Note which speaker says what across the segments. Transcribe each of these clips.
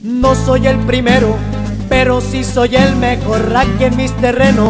Speaker 1: No soy el primero, pero sí soy el mejor aquí en mis terrenos.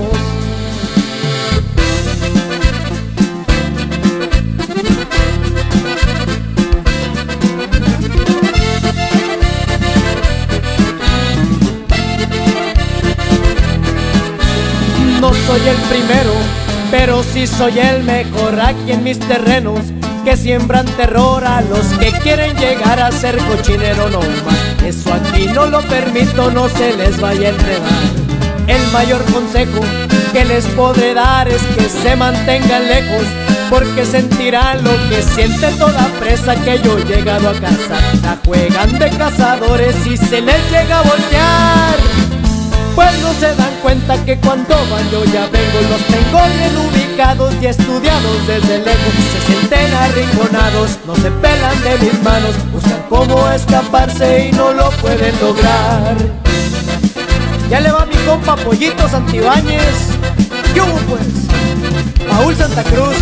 Speaker 1: No soy el primero, pero sí soy el mejor aquí en mis terrenos, que siembran terror a los que quieren llegar a ser cochinero no más. Eso aquí no lo permito, no se les vaya a enredar. El mayor consejo que les podré dar es que se mantengan lejos, porque sentirán lo que siente toda presa que yo he llegado a cazar. La juegan de cazadores y se les llega a voltear, pues no se dan cuenta que cuando van yo ya vengo. Los tengo bien ubicados y estudiados desde lejos. Se sienten arrinconados, no se pelan de mis manos, buscan cómo escaparse y no lo pueden lograr. Ya le va mi compa Pollito Santibáñez. ¿Qué hubo pues? Paul Santa Cruz.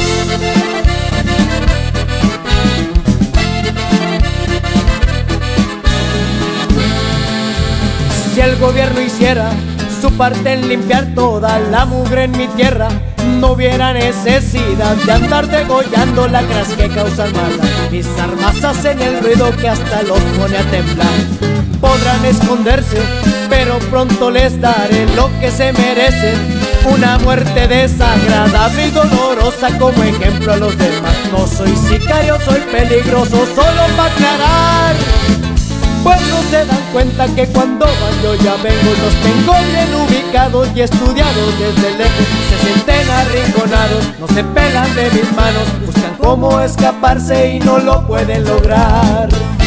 Speaker 1: Si el gobierno hiciera su parte en limpiar toda la mugre en mi tierra, no hubiera necesidad de andar degollando lacras que causan maldad. Mis armas hacen el ruido que hasta los pone a temblar. Podrán esconderse, pero pronto les daré lo que se merecen, una muerte desagradable y dolorosa como ejemplo a los demás. No soy sicario, soy peligroso, solo para aclarar, pues no se dan cuenta que cuando van yo ya vengo. Los tengo bien ubicados y estudiados desde lejos. Se sienten arrinconados, no se pelan de mis manos, buscan cómo escaparse y no lo pueden lograr.